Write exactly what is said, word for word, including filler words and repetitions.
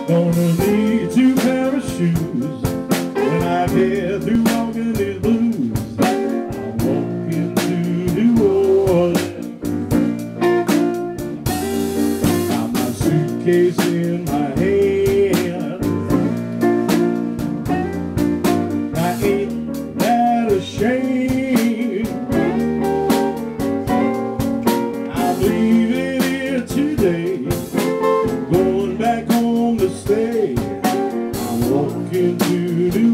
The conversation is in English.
Gonna need two pair of shoes when I get through walking these blues. I'm walking to New Orleans. Got my suitcase in my hand. I ain't that ashamed. I'm leaving here today, going back home to stay. I'm walking to New